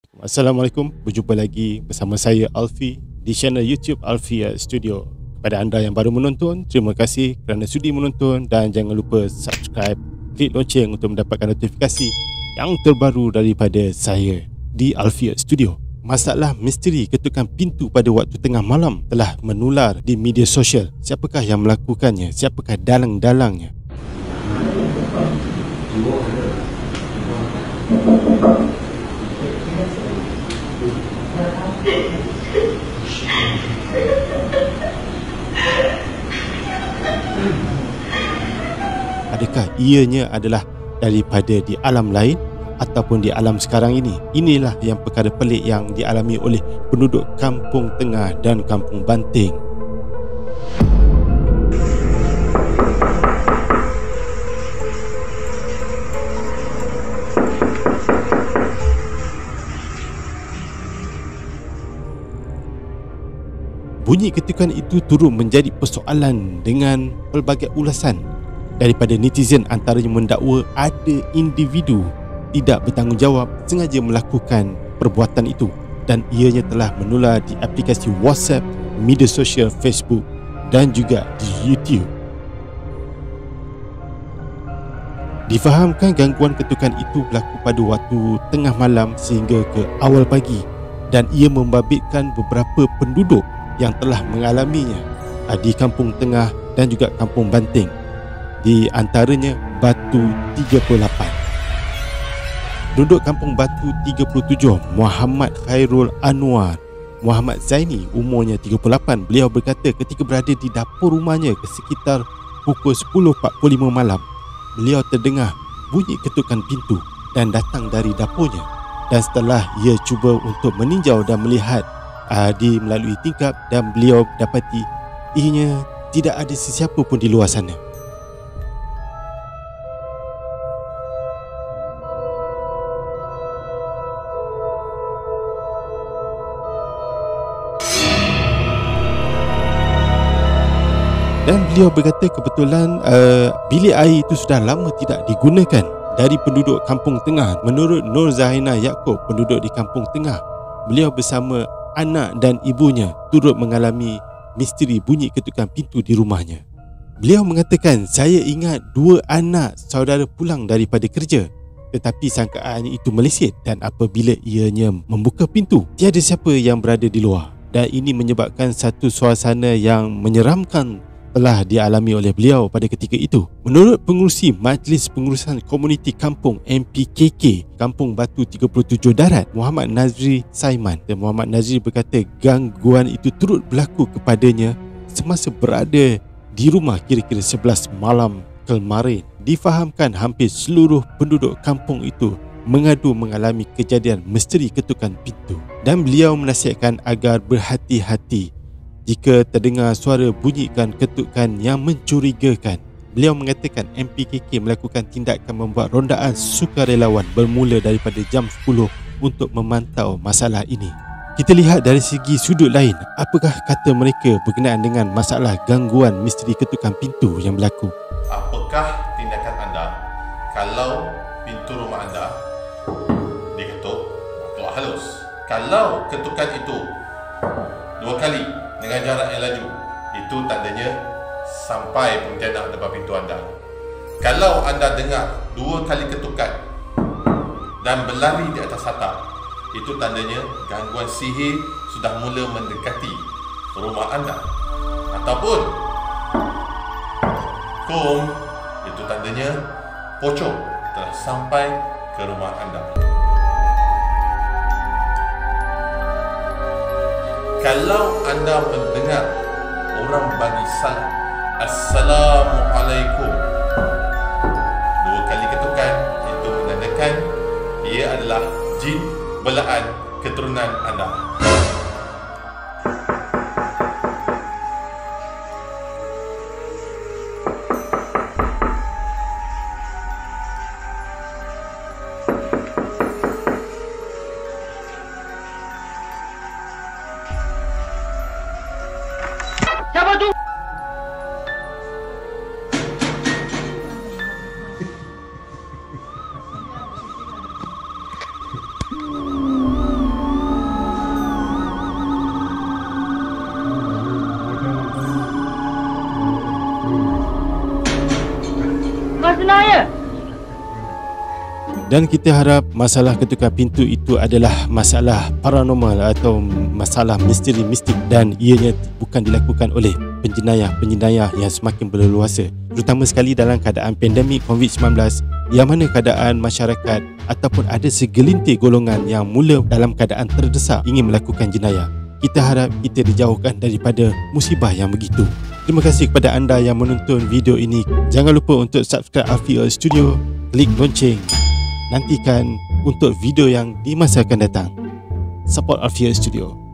Assalamualaikum, berjumpa lagi bersama saya Alfi di channel YouTube Alfia Studio. Kepada anda yang baru menonton, terima kasih kerana sudi menonton dan jangan lupa subscribe, klik loceng untuk mendapatkan notifikasi yang terbaru daripada saya di Alfia Studio. Masalah misteri ketukan pintu pada waktu tengah malam telah menular di media sosial. Siapakah yang melakukannya? Siapakah dalang-dalangnya? Adakah ianya adalah daripada di alam lain ataupun di alam sekarang ini? Inilah yang perkara pelik yang dialami oleh penduduk Kampung Tengah dan Kampung Banting. Bunyi ketukan itu turut menjadi persoalan dengan pelbagai ulasan daripada netizen, antaranya mendakwa ada individu tidak bertanggungjawab sengaja melakukan perbuatan itu dan ianya telah menular di aplikasi WhatsApp, media sosial Facebook dan juga di YouTube. Difahamkan gangguan ketukan itu berlaku pada waktu tengah malam sehingga ke awal pagi dan ia membabitkan beberapa penduduk yang telah mengalaminya di Kampung Tengah dan juga Kampung Banting, di antaranya Batu 38. Penduduk Kampung Batu 37, Muhammad Khairul Anwar Muhammad Zaini, umurnya 38. Beliau berkata ketika berada di dapur rumahnya ke sekitar pukul 10.45 malam, beliau terdengar bunyi ketukan pintu dan datang dari dapurnya. Dan setelah ia cuba untuk meninjau dan melihat di melalui tingkap, dan beliau dapati ianya tidak ada sesiapa pun di luar sana. Dan beliau berkata kebetulan bilik air itu sudah lama tidak digunakan dari penduduk Kampung Tengah. Menurut Nur Zahinah Yaakob, penduduk di Kampung Tengah, beliau bersama anak dan ibunya turut mengalami misteri bunyi ketukan pintu di rumahnya. Beliau mengatakan, saya ingat dua anak saudara pulang daripada kerja, tetapi sangkaan itu meleset dan apabila ianya membuka pintu, tiada siapa yang berada di luar. Dan ini menyebabkan satu suasana yang menyeramkan telah dialami oleh beliau pada ketika itu. Menurut pengurusi Majlis Pengurusan Komuniti Kampung MPKK Kampung Batu 37 Darat, Muhammad Nazri Saiman, dan Muhammad Nazri berkata gangguan itu turut berlaku kepadanya semasa berada di rumah kira-kira 11 malam kemarin. Difahamkan hampir seluruh penduduk kampung itu mengadu mengalami kejadian misteri ketukan pintu, dan beliau menasihatkan agar berhati-hati jika terdengar suara bunyikan ketukan yang mencurigakan. Beliau mengatakan MPKK melakukan tindakan membuat rondaan sukarelawan bermula daripada jam 10 untuk memantau masalah ini. Kita lihat dari segi sudut lain, apakah kata mereka berkenaan dengan masalah gangguan misteri ketukan pintu yang berlaku. Apakah tindakan anda kalau pintu rumah anda diketuk atau halus? Kalau ketukan itu 2 kali dengan jarak yang laju, itu tandanya sampai pontianak depan pintu anda. Kalau anda dengar 2 kali ketukan dan berlari di atas atap, itu tandanya gangguan sihir sudah mula mendekati rumah anda. Ataupun kom, itu tandanya pocong telah sampai ke rumah anda. Kalau anda mendengar orang bagi salam Assalamualaikum 2 kali ketukan, itu menandakan ia adalah jin belaan keturunan anda. Siapa tu? Dan kita harap masalah ketukan pintu itu adalah masalah paranormal atau masalah misteri mistik dan ianya bukan dilakukan oleh penjenayah-penjenayah yang semakin berleluasa, terutama sekali dalam keadaan pandemik COVID-19 yang mana keadaan masyarakat ataupun ada segelintir golongan yang mula dalam keadaan terdesak ingin melakukan jenayah. Kita harap kita dijauhkan daripada musibah yang begitu. Terima kasih kepada anda yang menonton video ini. Jangan lupa untuk subscribe Alfie Studio, klik lonceng. Nantikan untuk video yang di masa akan datang. Support Alfie Studio.